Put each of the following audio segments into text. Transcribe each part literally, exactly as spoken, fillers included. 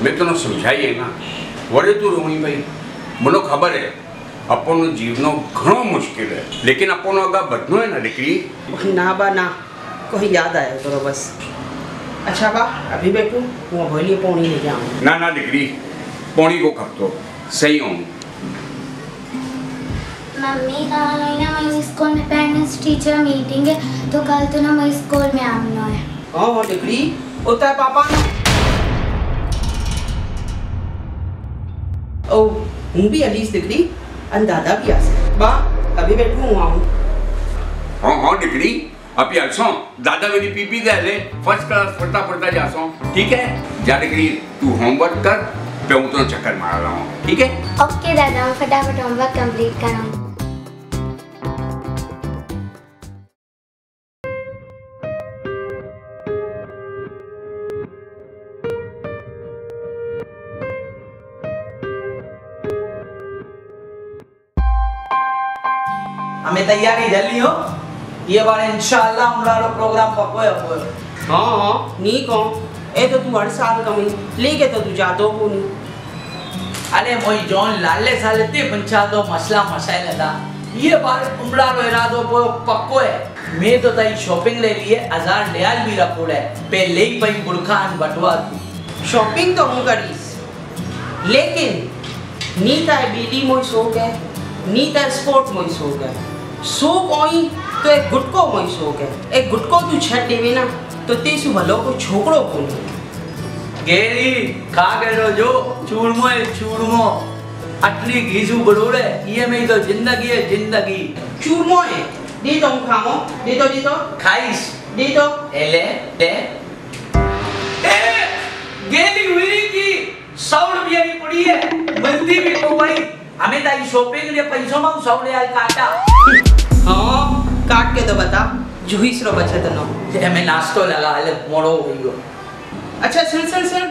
मैं तने समझाई है ना वरे तू रोई भाई मनो खबर है अपनो जीवनो घणो मुश्किल है लेकिन अपनो आगा बढ़नो है ना दीकरी। ना बा ना कोई याद आया तो बस। अच्छा बा अभी बैठू वो बोलिए पौनी लेके आऊँ। ना ना दीकरी पौनी को खपतो सही हूँ। मम्मी कहाँ गई ना मेरी स्कूल में पेरेंट्स टीचर मीटिंग है तो कल तो ना मेरी स्कूल में आना है। हाँ हाँ दीकरी होता है पापा ओ हूँ भी अलीस दीकरी अन दादा भी आ सकते बा अभी बैठू हूँ आऊँ। हाँ हाँ दीकरी अभी आसो दादा मेरी पीपी दे ले फर्स्ट क्लास पढ़ता पढ़ता जासो ठीक है। जा दीकरी तू होमवर्क कर पे हूँ तो चक्कर मार रहा हूँ ठीक है। ओके दादा मैं फटाफट होमवर्क कंप्लीट कराऊँ। हमें तैयारी जल्दी हो ये बार इंशाल्लाह हमारा प्रोग्राम पक्को है पक्को। हाँ हाँ नी कौन ए तो तू हर साल कमी लेके तो तू जातो को नहीं। अरे मोई जॉन लाले साले ते पंचा तो मसला मसाइल था ये बार उमरा रो इरादो पक्को है। मैं तो तई शॉपिंग ले लिए हजार रियाल भी रखो है पे ले पई बुरखान बटवा तू शॉपिंग तो हूँ करीस लेकिन नीता बीली मोई शौक है नीता स्पोर्ट मोई शौक है शौक ओई तो एक गुटको मोई शौक है एक गुटको तू छट देवे ना तो तेसु भलो को छोकड़ो को नहीं। गेरी खा गए जो चूरमो है चूरमो अटली घीसू बड़ोड़े ये में तो जिंदगी है जिंदगी। चूरमो है दे तो खाओ दे तो दे तो खाइस दे तो एले ले ए गेली हुई की सौ रुपया की पड़ी है मंदी भी तो भाई हमें ताई शॉपिंग लिए पैसों में सौ रियाल काटा। हाँ काट के तो बता जुहिस रो बचत नो जे मैं नाश्तो लगा ले मोड़ो हुई हो। अच्छा सुन सुन सुन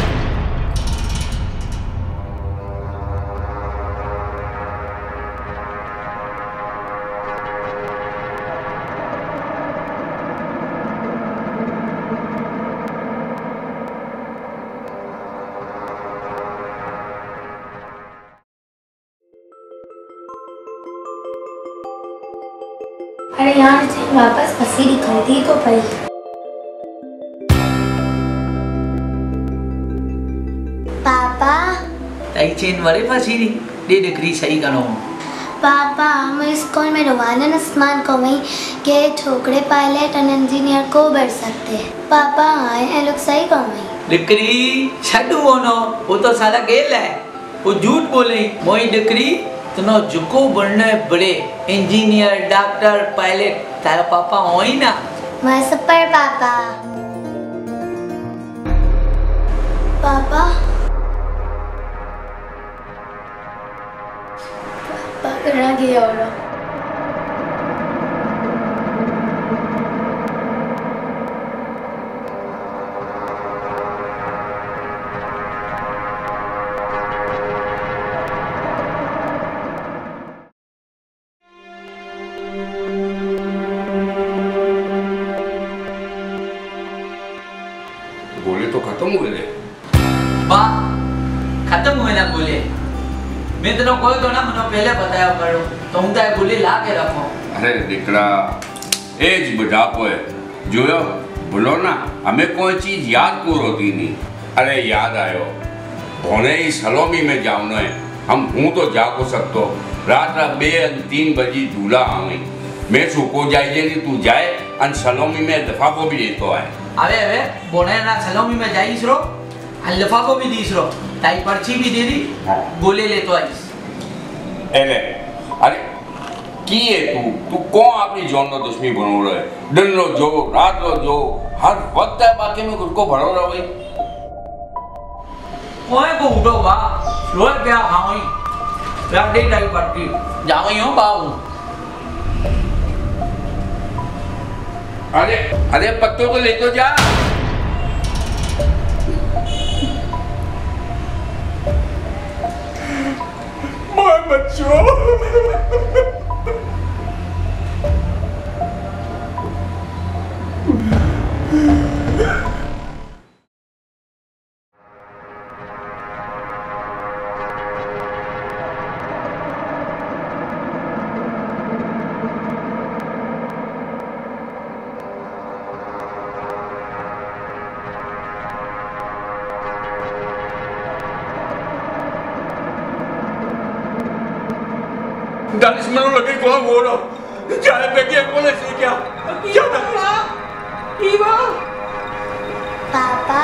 अरे यार चेन वापस फंसी दिखाई दी तो भाई। पापा ताई चेन वाले फंसी दी दे डिग्री सही करो। पापा मैं स्कूल में रवाना आसमान को वही के छोकरे पायलट और इंजीनियर को बढ़ सकते हैं। पापा आए हैं लोग सही को वही डिग्री छड्डू होनो वो तो साला गेल है वो झूठ बोले मोई डिग्री तुनो जुको बनने बड़े इंजीनियर डॉक्टर पायलट तारा पापा हो ही ना। मैं सुपर पापा पापा पापा करा गया और गोले तो खत्म हुए रे। बा खत्म हुए ना गोले मैं तेनो कोई तो ना मनो पहले बताया करो तो हूं ताए गोली ला के रखो। अरे दिकड़ा एज बुढ़ापो है जो बोलो ना हमें कोई चीज याद को होती नहीं। अरे याद आयो होने ही सलोमी में जाऊना है हम हूँ तो जा को सकतो रात रात बे तीन बजी दूल्हा आवे मैं सुको जाए नहीं तू जाए अन सलोमी में लिफाफो भी देतो है। अबे अबे बोने ना सलोमी में जाइस रो लिफाफो भी दीस रो ताई पर्ची भी दे दी गोले ले तो आइस। एले अरे की है तू तू कौन अपनी जॉन नो दुश्मनी बनो रहे दिन रो जो रात रो जो हर वक्त है बाकी में खुद को भरो रहो भाई कोई को उठो बा रोए पे हाई रख दे ताई पर्ची जावई हो बाऊ। अरे अरे पत्तों को ले तो जा। माय बच्चों चालीस मिनट लगे कौन हो रहा चाहे बेटे बोले से क्या क्या पापा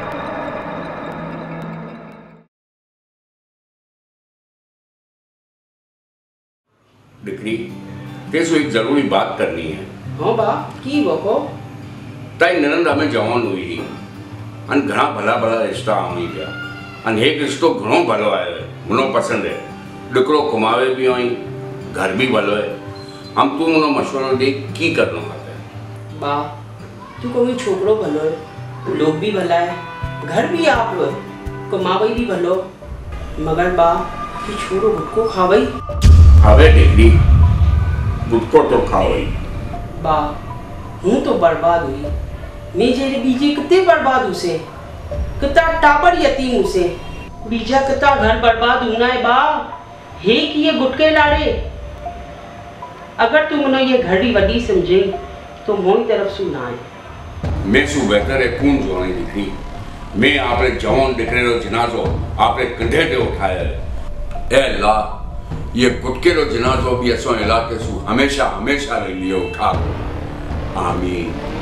दिकरी तेसो एक जरूरी बात करनी है। हाँ बा की वको ताई ननंद हमें जवान हुई ही अन घना भला भला रिश्ता आई गया अन एक रिश्तो घणो भलो आयो है घणो पसंद है दिकरो कमावे भी आई घर भी भलो है हम तू उनो मशवरो दे की करनो आता है। बा तू कोई छोकरो भलो है लोग भी भला है घर भी आप लो कमावई भी भलो मगर बा तू छोरो गुटको खावई खावे दिकरी गुटको तो खावई बा हूँ तो बर्बाद हुई मैं जेरे बीजे कितने बर्बाद हुसे कितना टाबर यतीम हुसे बीजा कितना घर बर्बाद होना है बा हे कि ये गुटके लाड़े अगर तुम उन्हें ये घड़ी वडी समझे तो मोई तरफ सु ना है मैं सु बेहतर है कौन जोड़े दिकरी मैं आपरे जवान दिकरे रो जनाजो आपरे कंधे पे उठाया है ए अल्लाह ये गुटके रो जनाजो भी असो इलाके सु हमेशा हमेशा रे लिए उठा आमीन।